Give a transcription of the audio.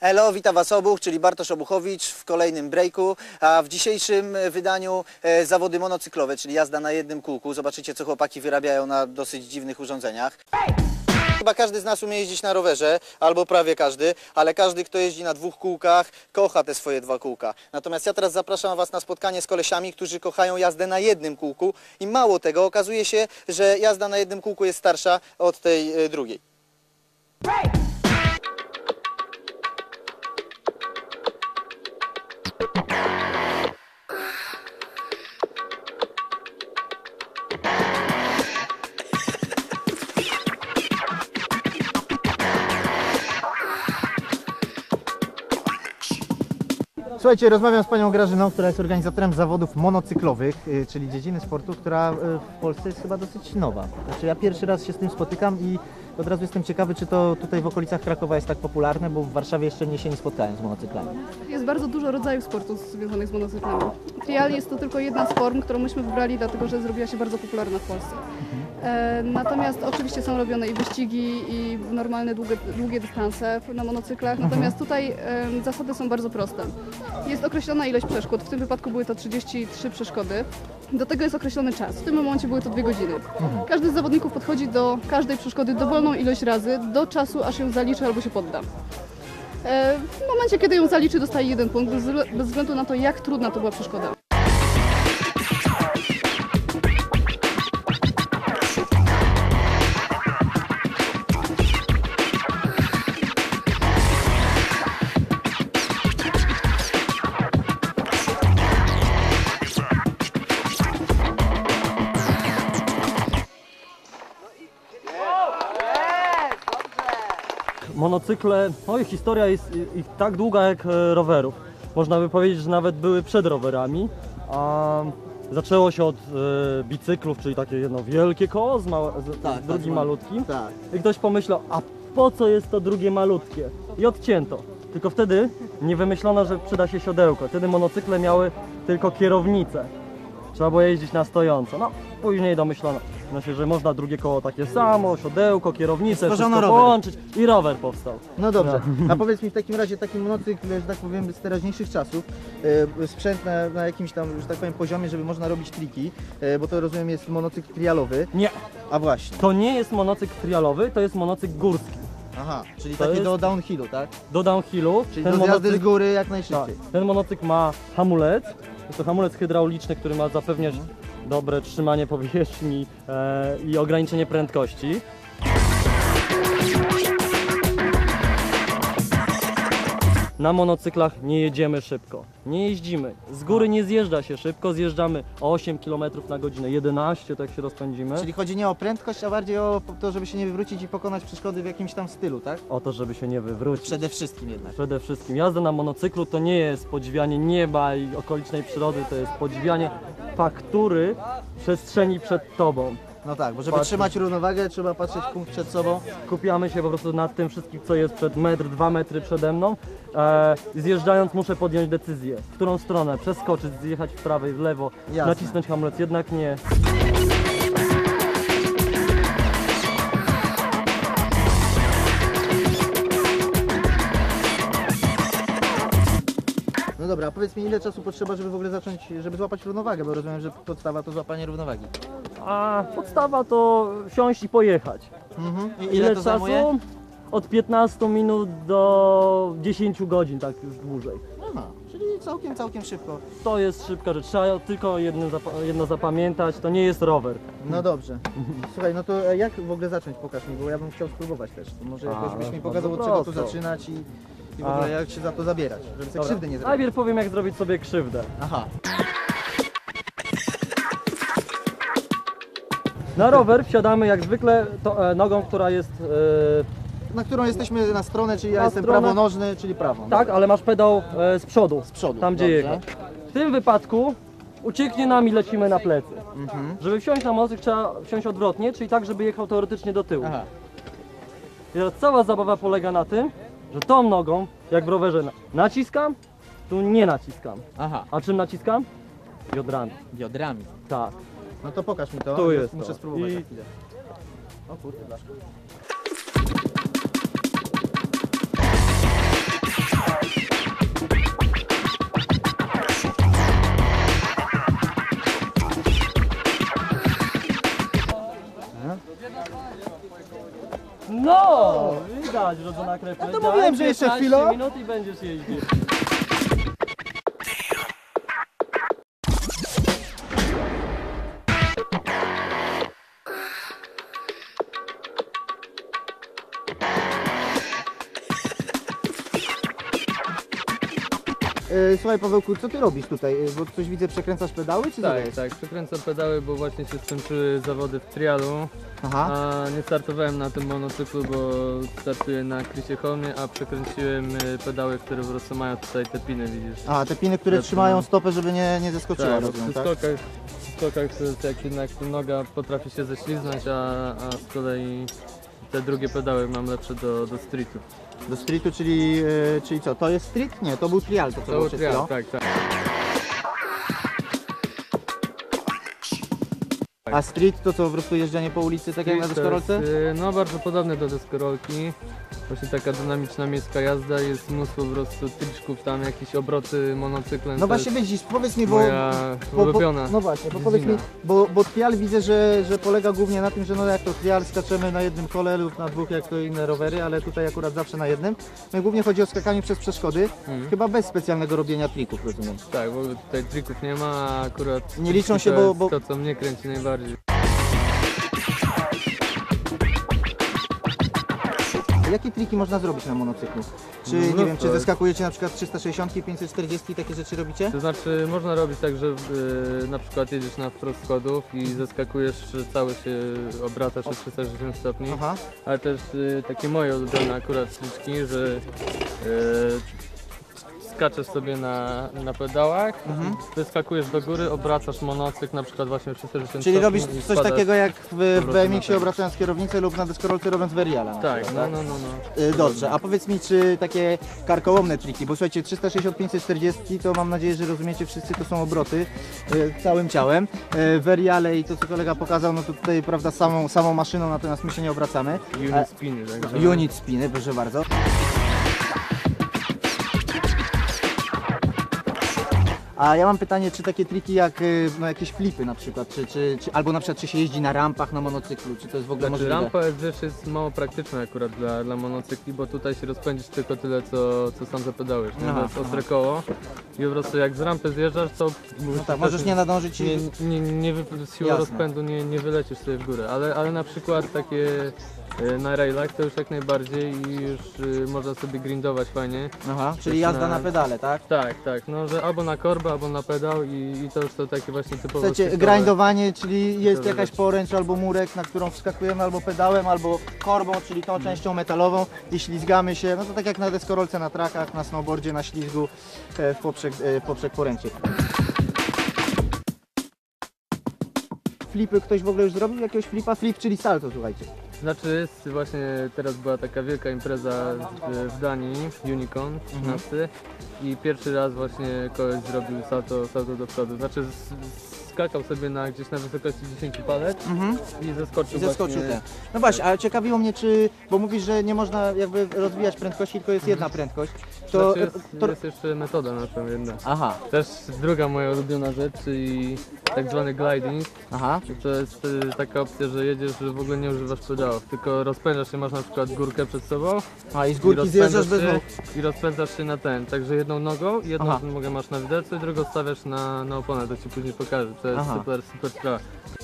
Elo, witam Was obuch, czyli Bartosz Obuchowicz w kolejnym breaku, a w dzisiejszym wydaniu zawody monocyklowe, czyli jazda na jednym kółku. Zobaczycie, co chłopaki wyrabiają na dosyć dziwnych urządzeniach. Chyba każdy z nas umie jeździć na rowerze, albo prawie każdy, ale każdy, kto jeździ na dwóch kółkach, kocha te swoje dwa kółka. Natomiast ja teraz zapraszam Was na spotkanie z kolesiami, którzy kochają jazdę na jednym kółku i mało tego, okazuje się, że jazda na jednym kółku jest starsza od tej drugiej. Słuchajcie, rozmawiam z panią Grażyną, która jest organizatorem zawodów monocyklowych, czyli dziedziny sportu, która w Polsce jest chyba dosyć nowa. Znaczy ja pierwszy raz się z tym spotykam i od razu jestem ciekawy, czy to tutaj w okolicach Krakowa jest tak popularne, bo w Warszawie jeszcze się nie spotkałem z monocyklami. Jest bardzo dużo rodzajów sportów związanych z monocyklami. Trial jest to tylko jedna z form, którą myśmy wybrali, dlatego że zrobiła się bardzo popularna w Polsce. Natomiast oczywiście są robione i wyścigi, i normalne długie dystanse na monocyklach, natomiast tutaj zasady są bardzo proste. Jest określona ilość przeszkód, w tym wypadku były to 33 przeszkody. Do tego jest określony czas, w tym momencie były to 2 godziny. Każdy z zawodników podchodzi do każdej przeszkody dowolną ilość razy, do czasu aż ją zaliczy albo się podda. W momencie, kiedy ją zaliczy, dostaje 1 punkt, bez względu na to, jak trudna to była przeszkoda. Monocykle, ich historia jest ich tak długa jak rowerów. Można by powiedzieć, że nawet były przed rowerami. Zaczęło się od bicyklów, czyli takie jedno wielkie koło z drugim malutkim. Tak. I ktoś pomyślał, a po co jest to drugie malutkie? I odcięto. Tylko wtedy nie wymyślono, że przyda się siodełko. Wtedy monocykle miały tylko kierownicę. Trzeba było jeździć na stojąco. No, później domyślono się, że można drugie koło takie samo, siodełko, kierownicę, wszystko połączyć i rower powstał. No dobrze, a powiedz mi w takim razie taki monocykl, że tak powiem, z teraźniejszych czasów, sprzęt na jakimś tam, że tak powiem, poziomie, żeby można robić triki, bo to rozumiem jest monocykl trialowy. Nie. A właśnie. To nie jest monocykl trialowy, to jest monocykl górski. Aha, czyli To taki jest do downhillu, tak? Do downhillu. Czyli do jazdy z góry jak najszybciej. Tak, ten monocykl ma hamulec. Jest to hamulec hydrauliczny, który ma zapewniać dobre trzymanie powierzchni i ograniczenie prędkości. Na monocyklach nie jedziemy szybko, nie jeździmy. Z góry nie zjeżdża się szybko, zjeżdżamy 8 km na godzinę, 11 tak się rozpędzimy. Czyli chodzi nie o prędkość, a bardziej o to, żeby się nie wywrócić i pokonać przeszkody w jakimś tam stylu, tak? O to, żeby się nie wywrócić. Przede wszystkim jednak. Przede wszystkim jazda na monocyklu to nie jest podziwianie nieba i okolicznej przyrody, to jest podziwianie faktury przestrzeni przed tobą. No tak, bo żeby trzymać równowagę, trzeba patrzeć punkt przed sobą. Skupiamy się po prostu nad tym wszystkim, co jest przed metr, 2 metry przede mną. Zjeżdżając muszę podjąć decyzję, w którą stronę przeskoczyć, zjechać w prawo i w lewo, Jasne. nacisnąć hamulec, jednak nie. No dobra, a powiedz mi ile czasu potrzeba, żeby w ogóle zacząć, żeby złapać równowagę, bo rozumiem, że podstawa to złapanie równowagi. A podstawa to wsiąść i pojechać. I ile to czasu? zajmuje? Od 15 minut do 10 godzin, tak już dłużej. Aha, czyli całkiem szybko. To jest szybka rzecz, trzeba tylko jedno zapamiętać, to nie jest rower. No dobrze. Słuchaj, no to jak w ogóle zacząć? Pokaż mi, bo ja bym chciał spróbować też. To może jakoś byś mi pokazał, od czego tu zaczynać i w ogóle jak się za to zabierać, żeby sobie krzywdy nie zrobić. Najpierw powiem, jak zrobić sobie krzywdę. Aha. Na rower wsiadamy jak zwykle nogą, która jest... Na którą jesteśmy na stronę, czyli ja Na jestem stronę. prawonożny, czyli prawą. tak, ale masz pedał z przodu. Z przodu. Tam gdzie dobrze. jechać. W tym wypadku ucieknie nam i lecimy na plecy. Żeby wsiąść na motocykl trzeba wsiąść odwrotnie, czyli tak, żeby jechał teoretycznie do tyłu. Aha. I teraz cała zabawa polega na tym, że tą nogą, jak w rowerze naciskam, tu nie naciskam. Aha. A czym naciskam? Biodrami. Biodrami. Tak. No to pokaż mi to. Tu jest Muszę to. spróbować I- za chwilę. O kurde, blaszka. Wiedziałaś, rodzona krew. No to mówiłem, że jeszcze chwilę. minut i będziesz jeździł. Słuchaj Pawełku, co ty robisz tutaj? Bo coś widzę, przekręcasz pedały, czy co to Tak, jest? tak, przekręcam pedały, bo właśnie się skończyły zawody w trialu, Aha. a nie startowałem na tym monocyklu, bo startuję na Chrisie Holmie, a przekręciłem pedały, które po prostu mają tutaj te piny, widzisz. A, te piny, które Te trzymają piny. stopę, żeby nie zeskoczyła, Tak, bo rozumiem, przy tak? skokach to jest jak jednak noga potrafi się ześliznąć, a z kolei te drugie pedały mam lepsze do streetu. Do streetu, czyli co? To jest street? Nie, to był trial, to co To było był przed trial, chwilą. tak, tak. A street to co, po prostu jeżdżenie po ulicy, tak jak na To deskorolce? jest, no bardzo podobne do deskorolki. Właśnie taka dynamiczna miejska jazda, jest mnóstwo po prostu triczków, tam jakieś obroty monocyklem. No to właśnie jest widzisz, powiedz mi, bo... moja ulubiona no właśnie, bo powiedz mi, bo trial widzę, że polega głównie na tym, że no jak to trial skaczemy na jednym kole lub na dwóch, jak to inne rowery, ale tutaj akurat zawsze na jednym. No i głównie chodzi o skakanie przez przeszkody, chyba bez specjalnego robienia trików, rozumiem. Tak, bo tutaj trików nie ma, a akurat Nie liczą się, to bo- jest bo- to, co mnie kręci najbardziej. Jakie triki można zrobić na monocyklu? Czy, No, nie wiem, czy mnóstwo. zeskakujecie na przykład 360, 540, takie rzeczy robicie? To znaczy można robić tak, że na przykład jedziesz na wprost schodów i zeskakujesz, że cały się obracasz o 360 stopni. Aha. Ale też takie moje ulubione akurat triczki, że skaczesz sobie na pedałach, wyskakujesz do góry, obracasz monocykl na przykład właśnie o 360 Czyli stopni robisz i coś spadasz. takiego jak w powrotem na BMX-ie ten. obracając kierownicę lub na deskorolce robiąc veriala. na Tak, przykład, no. Dobrze, a powiedz mi, czy takie karkołomne triki, bo słuchajcie, 360, 540 to mam nadzieję, że rozumiecie wszyscy, to są obroty całym ciałem. Veriale i to, co kolega pokazał, no to tutaj, prawda, samą maszyną, natomiast my się nie obracamy. Unit spiny, także. Unit spiny, proszę bardzo. A ja mam pytanie, czy takie triki jak no, jakieś flipy na przykład, albo na przykład czy się jeździ na rampach na monocyklu, czy to jest w ogóle Znaczy, możliwe? rampa jest mało praktyczna akurat dla monocykli, bo tutaj się rozpędzisz tylko tyle, co sam zapedałujesz. Aha, To jest ostre koło i po prostu jak z rampy zjeżdżasz, to No tak, możesz nie nadążyć i... z siłą Jasne. rozpędu nie wylecisz sobie w górę, ale na przykład takie na railach to już jak najbardziej i już można sobie grindować fajnie. Aha, czyli jazda na pedale, tak? Tak, no że albo na korbę, albo na pedał i to już to takie właśnie typowo Słuchajcie, streetowe. grindowanie, czyli jest Dobra, jakaś rzecz. poręcz albo murek, na którą wskakujemy albo pedałem, albo korbą, czyli tą częścią metalową i ślizgamy się, no to tak jak na deskorolce, na trakach, na snowboardzie, na ślizgu w poprzek poręczy. Flipy ktoś w ogóle już zrobił? Jakiegoś flipa? Flip, czyli salto, słuchajcie. Znaczy jest właśnie teraz była taka wielka impreza w Danii, Unicorn 13 i pierwszy raz właśnie koleś zrobił salto do przodu. Znaczy skakał sobie gdzieś na wysokości 10 palet i zeskoczył, I zeskoczył właśnie. ten. No właśnie, ale ciekawiło mnie, bo mówisz, że nie można jakby rozwijać prędkości, tylko jest jedna prędkość. To, Znaczy to... jest jeszcze metoda na to jedna. Aha, Też druga moja ulubiona rzecz, czyli tak zwany gliding. aha. To jest taka opcja, że jedziesz, że w ogóle nie używasz pedałów, tylko rozpędzasz się, masz na przykład górkę przed sobą A i z górki zjeżdżasz bez nóg. i rozpędzasz się na ten, także jedną nogą, jedną Aha. nogę masz na widelcu i drugą stawiasz na oponę, to ci później pokażę, to jest Aha. super sprawa.